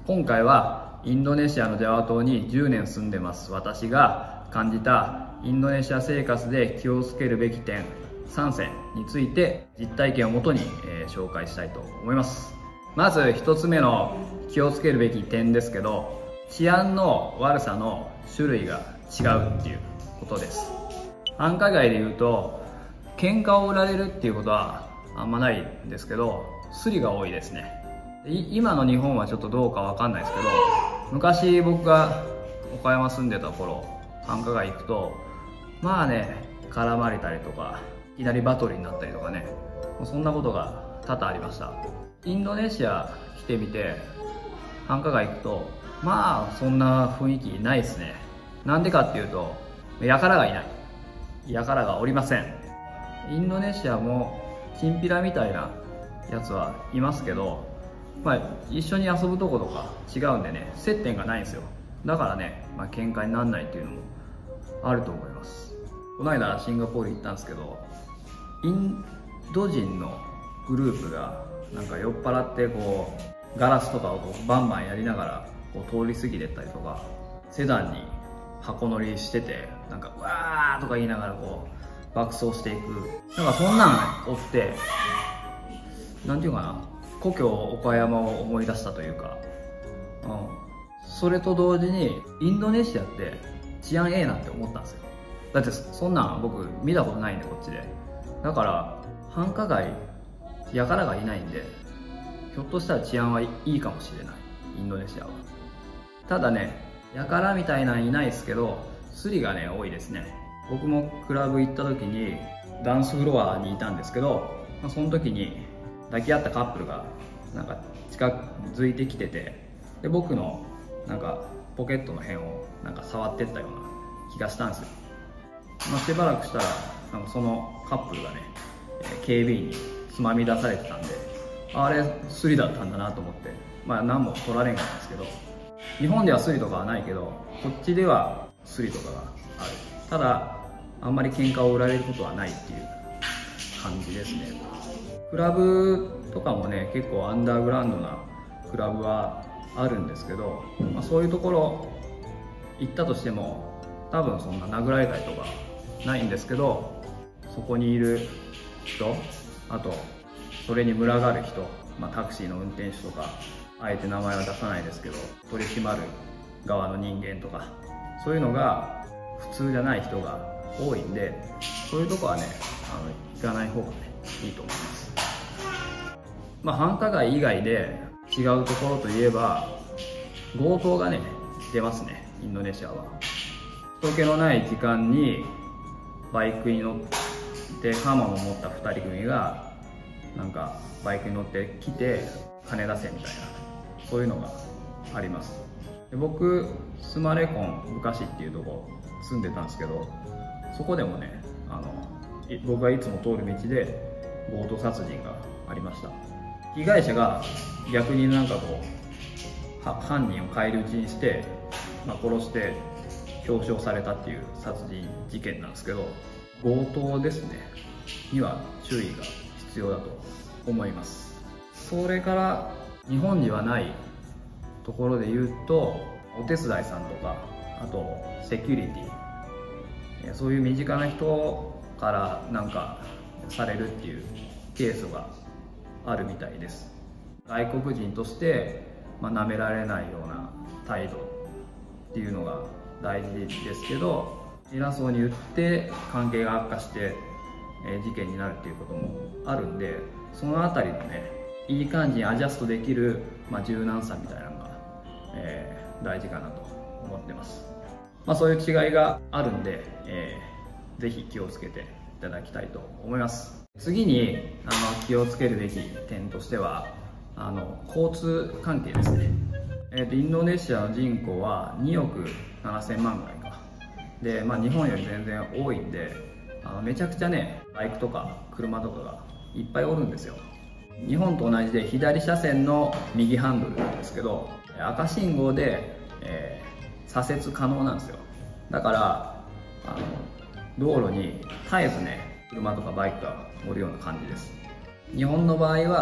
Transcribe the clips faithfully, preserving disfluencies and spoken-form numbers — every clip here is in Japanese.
今回はインドネシアのジャワ島にじゅうねん住んでます私が感じたインドネシア生活で気をつけるべき点さんせんについて実体験をもとに、えー、紹介したいと思います。まずひとつめの気をつけるべき点ですけど、治安の悪さの種類が違うっていうことです。繁華街でいうと喧嘩を売られるっていうことはあんまないんですけど、スリが多いですね。今の日本はちょっとどうかわかんないですけど、昔僕が岡山住んでた頃繁華街行くとまあね、絡まれたりとかいきなりバトルになったりとかね、そんなことが多々ありました。インドネシア来てみて繁華街行くとまあそんな雰囲気ないですね。なんでかっていうと輩がいない、輩がおりません。インドネシアもチンピラみたいなやつはいますけど、まあ、一緒に遊ぶとことか違うんでね、接点がないんですよ。だからね、まあ、喧嘩にならないっていうのもあると思います。この間シンガポール行ったんですけど、インド人のグループがなんか酔っ払ってこうガラスとかをこうバンバンやりながらこう通り過ぎてったりとか、セダンに箱乗りしててなんかわーとか言いながらこう爆走していく、なんかそんなんおって、なんていうかな、故郷岡山を思い出したというか、うん、それと同時にインドネシアって治安ええなって思ったんですよ。だってそんなん僕見たことないんでこっちで。だから繁華街輩がいないんで、ひょっとしたら治安はいいかもしれない、インドネシアは。ただね、輩みたいなんいないですけどスリがね多いですね。僕もクラブ行った時にダンスフロアにいたんですけど、まあ、その時に抱き合ったカップルがなんか近づいてきてて、で僕のなんかポケットの辺をなんか触ってったような気がしたんですよ。まあ、しばらくしたらなんかそのカップルがね警備員につまみ出されてたんで、あれスリだったんだなと思って、まあ何も取られんかったんですけど、日本ではスリとかはないけどこっちではスリとかがある。ただあんまり喧嘩を売られることはないっていう感じですね。クラブとかもね結構アンダーグラウンドなクラブはあるんですけど、まあ、そういうところ行ったとしても多分そんな殴られたりとかないんですけど、そこにいる人、あとそれに群がる人、まあ、タクシーの運転手とか、あえて名前は出さないですけど取り締まる側の人間とか、そういうのが普通じゃない人が多いんで、そういうとこはねあの行かない方がねいいと思います。まあ、繁華街以外で違うところといえば強盗がね出ますね、インドネシアは。人気のない時間にバイクに乗って刃物を持ったふたり組がなんかバイクに乗ってきて金出せみたいな、そういうのがあります。で僕スマレコンブカシっていうとこ住んでたんですけど、そこでもねあの僕がいつも通る道で強盗殺人がありました。被害者が逆になんかこう犯人を返り討ちにして、まあ、殺して表彰されたっていう殺人事件なんですけど、強盗ですねには注意が必要だと思います。それから日本にはないところで言うとお手伝いさんとか、あとセキュリティ、そういう身近な人からなんかされるっていうケースがあるみたいです。外国人として、まあ、舐められないような態度っていうのが大事ですけど、偉そうに言って関係が悪化して、えー、事件になるっていうこともあるんで、そのあたりのねいい感じにアジャストできる、まあ、柔軟さみたいなのが、えー、大事かなと思ってます。まあ、そういう違いがあるんで、えー、ぜひ気をつけていただきたいと思います。次にあの気をつけるべき点としてはあの交通関係ですね。えーと、インドネシアの人口はにおくななせんまんぐらいかで、まあ、日本より全然多いんで、あのめちゃくちゃねバイクとか車とかがいっぱいおるんですよ。日本と同じで左車線の右ハンドルなんですけど、赤信号で、えー、左折可能なんですよ。だからあの道路に絶えずね車とかバイクがおるような感じです。日本の場合は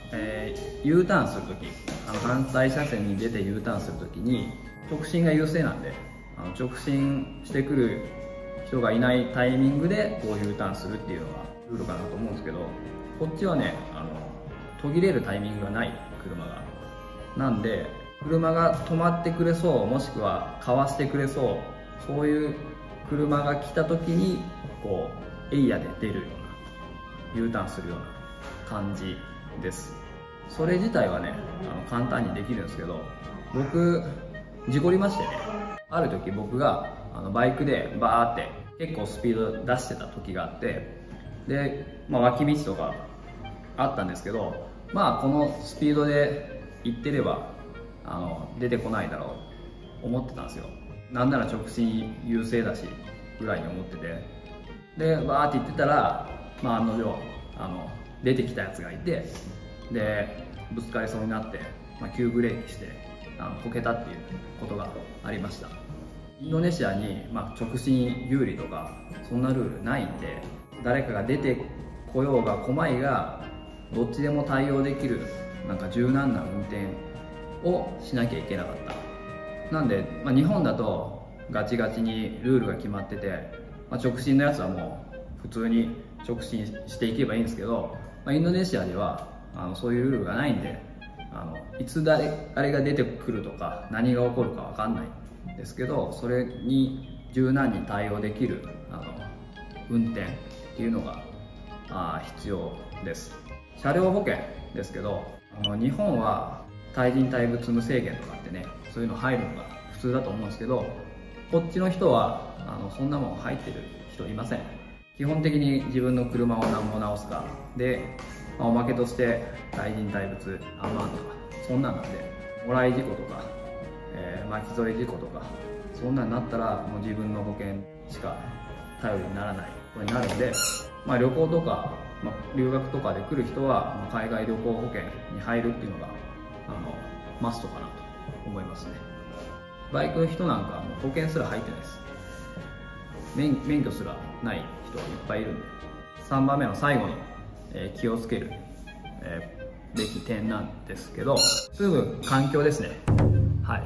えー、U ターンするとき、あの反対車線に出て U ターンするときに直進が優勢なんで、あの直進してくる人がいないタイミングでこう U ターンするっていうのがルールかなと思うんですけど、こっちはね、あの途切れるタイミングがない車がなんで、車が止まってくれそう、もしくはかわしてくれそう、そういう車が来た時にこうエイヤで出るような U ターンするような感じです。それ自体はね、あの簡単にできるんですけど、僕事故りましてね、ある時僕があのバイクでバーって結構スピード出してた時があって、で、まあ、脇道とかあったんですけど、まあこのスピードで行ってればあの出てこないだろうと思ってたんですよ。なんなら直進優勢だしぐらいに思ってて、でバーって行ってたら、まあ、案の定あの出てきたやつがいて、でぶつかりそうになって、まあ、急ブレーキしてあのこけたっていうことがありました。インドネシアに、まあ、直進有利とかそんなルールないんで、誰かが出てこようが来まいがどっちでも対応できるなんか柔軟な運転をしなきゃいけなかった。なんで、まあ、日本だとガチガチにルールが決まってて、まあ、直進のやつはもう普通に直進していけばいいんですけど、まあ、インドネシアではあのそういうルールがないんで、あのいつ誰あれが出てくるとか何が起こるか分かんないんですけど、それに柔軟に対応できるあの運転っていうのがあ必要です。車両保険ですけど、あの日本は対人対物無制限とかってね、そういうの入るのが普通だと思うんですけど、こっちの人はあのそんなもん入ってる人いません。基本的に自分の車を何も直すかで、まあ、おまけとして対人対物アンマンとかそんなんなんで、もらい事故とか、えー、巻き添え事故とかそんなんなったらもう自分の保険しか頼りにならないことになるんで、まあ、旅行とか、まあ、留学とかで来る人は、まあ、海外旅行保険に入るっていうのがあのマストかなと思いますね。バイクの人なんかもう保険すら入ってないです。 免, 免許すらない人がいっぱいいるんで。さんばんめの最後に、えー、気をつける、えー、べき点なんですけど、住む環境ですね。はい、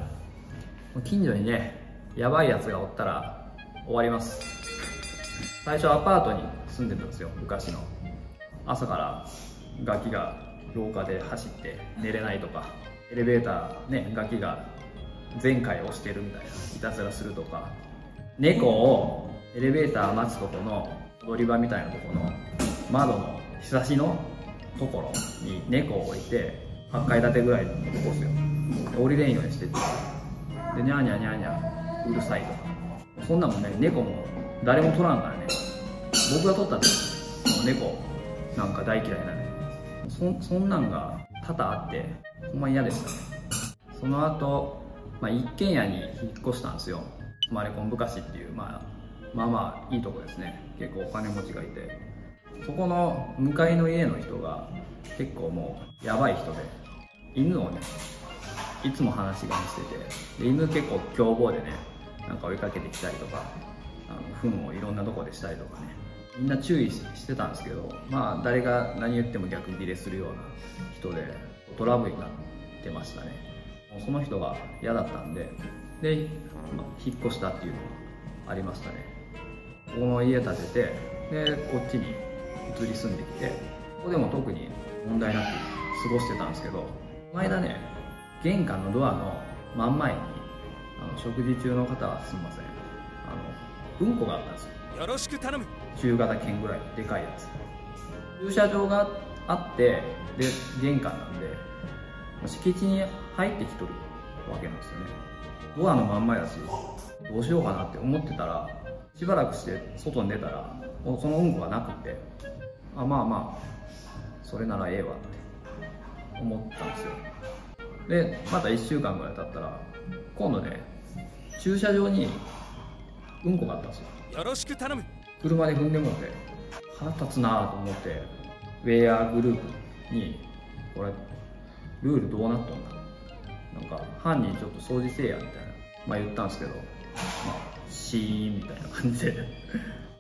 近所にねやばいやつがおったら終わります。最初アパートに住んでたんですよ、昔の。朝からガキが廊下で走って寝れないとか、エレベーターねガキが全開押してるみたいないたずらするとか、猫をエレベーター待つとこの踊り場みたいなとこの窓のひさしのところに猫を置いてはちかい建てぐらいのとこですよ。降りれんようにしてて、でニャーニャーニャーニャーうるさいとか、そんなもんね、猫も誰も取らんからね。僕が取ったって猫なんか大嫌いなの。そ, そんなんが多々あってほんま嫌でしたね。その後、まあ、一軒家に引っ越したんですよ。マレコンブカシっていう、まあ、まあまあいいとこですね。結構お金持ちがいて、そこの向かいの家の人が結構もうやばい人で、犬をねいつも放し飼いにしてて、で犬結構凶暴でね、なんか追いかけてきたりとか、あの糞をいろんなとこでしたりとかね、みんな注意してたんですけど、まあ誰が何言っても逆ギレするような人でトラブルになってましたね。その人が嫌だったんで、で、まあ、引っ越したっていうのがありましたね。ここの家建てて、でこっちに移り住んできて、ここでも特に問題なく過ごしてたんですけど、この間ね玄関のドアの真ん前にあの食事中の方はすみません、あのうんこがあったんですよ。 よろしく頼む。 中型犬ぐらいでかいやつ。駐車場があって、で玄関なんで敷地に入ってきとるわけなんですよね。ドアのまんまやし、どうしようかなって思ってたら、しばらくして外に出たらもうそのうんこがなくって、あまあまあそれならええわって思ったんですよ。でまたいっしゅうかんぐらい経ったら今度ね駐車場にうんこがあったんですよ。 よろしく頼む。 車で踏んでもうて腹立つなと思って、ウェアグループにこれルールどうなっとんだ、なんか犯人ちょっと掃除せえやみたいな、まあ言ったんですけど、まあシーンみたいな感じで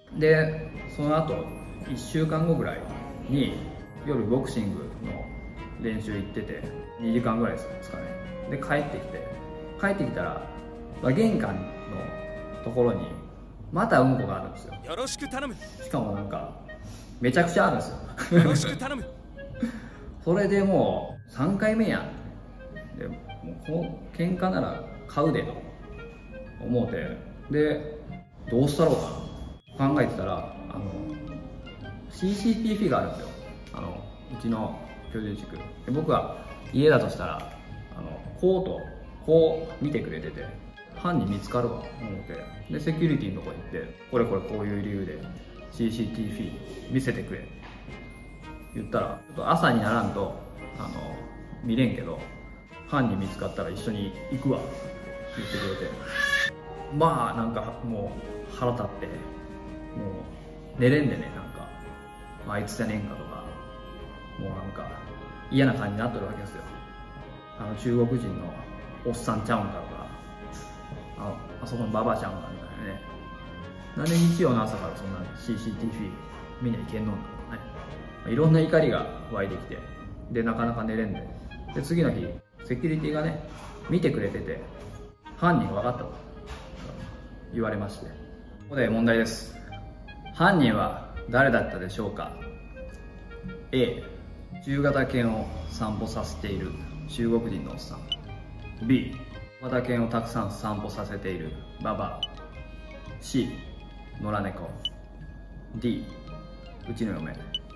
でその後いっしゅうかんごぐらいに夜ボクシングの練習行っててにじかんぐらいですかね。で帰ってきて帰ってきたら、まあ、玄関のところにまたうんこがあるんですよ。 よろしく頼む。 しかもなんかめちゃくちゃあるんですよ。 よろしく頼む。 それでもうさんかいめやん。でもうこう喧嘩なら買うでと思うて、でどうしたろうかな考えてたら、あの シーシーティーブイ があるんですよ、あのうちの居住地区で。僕は家だとしたら、あのこうとこう見てくれてて、犯人見つかるわ思ってでセキュリティのとこ行って、これこれこういう理由で シーシーティーブイ 見せてくれって言ったら、ちょっと朝にならんとあの見れんけど犯人見つかったら一緒に行くわって言ってくれて、まあなんかもう腹立って、もう寝れんでね、なんかあいつじゃねえんかとか、もうなんか嫌な感じになってるわけですよ。あの中国人のおっさんちゃうんかとか、あ, あそこのババちゃうんかみたいなね。なんで日曜の朝からそんな シーシーティーブイ 見にゃいけんのんだろうね。いろんな怒りが湧いてきて、でなかなか寝れんで、で次の日セキュリティがね見てくれてて、犯人が分かったと言われまして、ここで問題です。犯人は誰だったでしょうか。 A 中型犬を散歩させている中国人のおっさん。 B 小型犬をたくさん散歩させているババア。 C 野良猫。 D うちの嫁。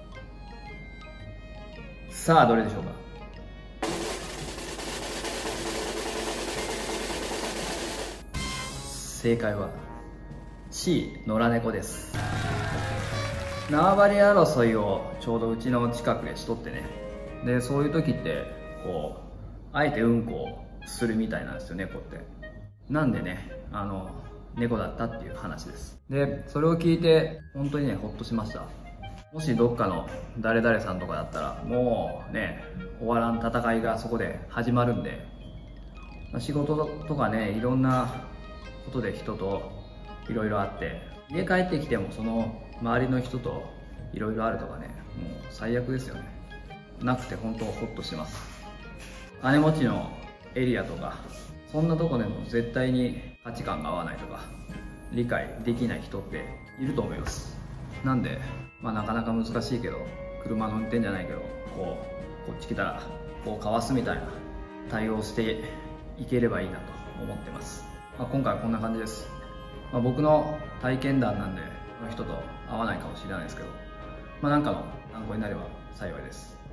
さあどれでしょうか。正解は C 野良猫です。縄張り争いをちょうどうちの近くでしとってね。でそういう時ってこうあえてうんこをするみたいなんですよ、猫って。なんでね、あの猫だったっていう話です。でそれを聞いて本当にねほっとしました。もしどっかの誰々さんとかだったらもうね終わらん戦いがそこで始まるんで、仕事とかねいろんなことで人といろいろあって、家帰ってきてもその周りの人といろいろあるとかね、もう最悪ですよね。なくて本当ホッとします。金持ちのエリアとかそんなとこでも絶対に価値観が合わないとか理解できない人っていると思います。なんで、まあ、なかなか難しいけど、車の運転じゃないけどこうこっち来たらこうかわすみたいな対応していければいいなと思ってます。まあ、今回はこんな感じです。まあ、僕の体験談なんでこの人と合わないかもしれないですけど、まあ、なんかの参考になれば幸いです。